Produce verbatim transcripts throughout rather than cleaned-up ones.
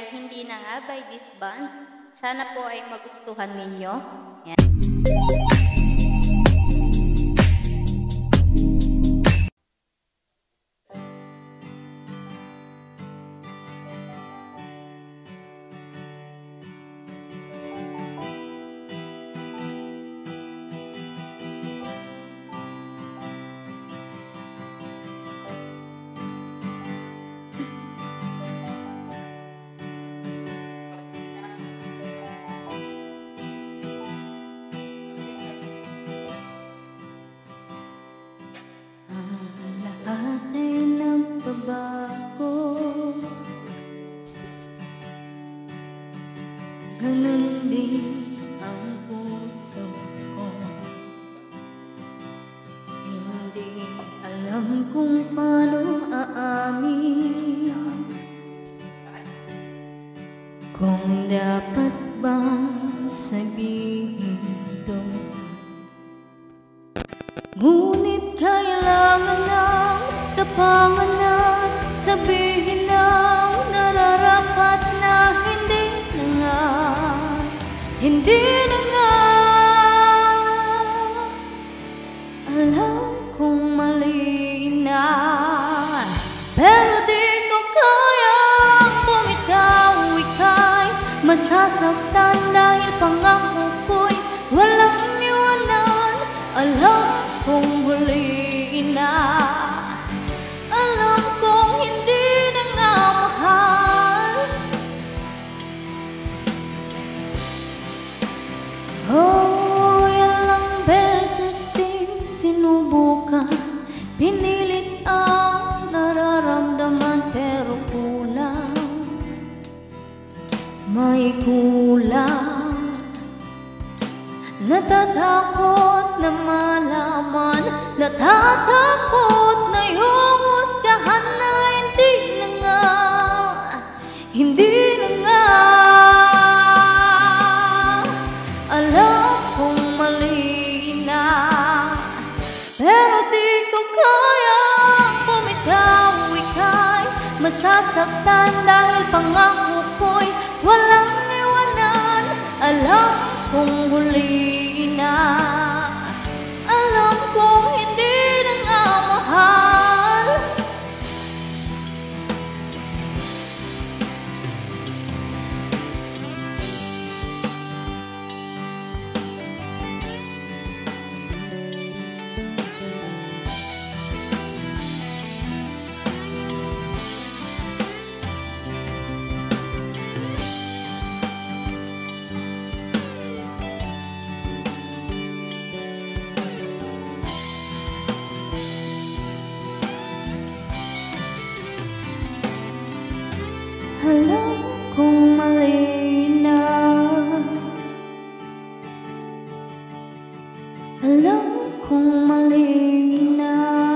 ay Hindi Na Nga by this band. Sana po ay magustuhan ninyo. Yan. Ganun din ang puso ko. Hindi alam kung paano aamin, kung dapat bang sabihin ito. Ngunit kailangan ng tapangan at sabihin ang nararapat na hindi na nga, hindi na nga. Alam kong mali na, pero di ko kayang bumitaw. Ika'y masasaktan dahil pangako ko'y walang iwanan. Alam kong huli na, alam kong hindi na nga mahal. Oh, ilang beses din sinubukan, pinilit ang nararamdaman, pero kulang, may kulang. Natatakot na malaman, natatakot na yung husgahan na hindi na nga, hindi na nga. Alam kong mali na, pero di ko kayang bumitaw. Ika'y masasaktan dahil pangako ko'y walang iwanan. Alam kong huli na, alam kong hindi na nga mahal. Alam kong mali na, alam kong mali na,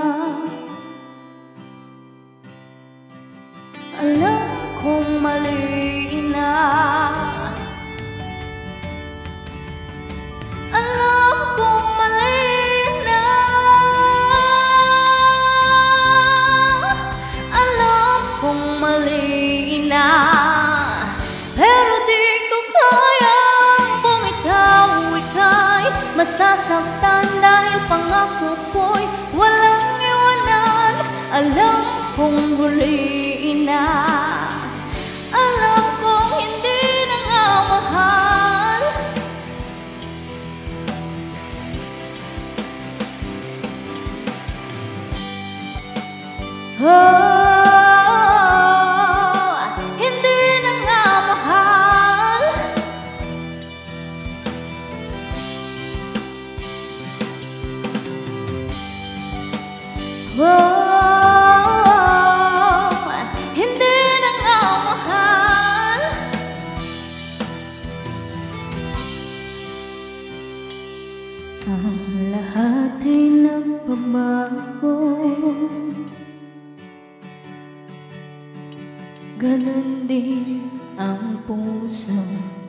alam kong mali na, alam kong mali na, alam kong mali na, pero di ko kayang bumitaw. Ika'y masasaktan dahil pangako ko'y walang iwanan. Alam kong huli na, alam kong hindi na nga mahal. Oh, oh, hindi na nga mahal. Ang lahat ay nagbabago, ganun din ang puso.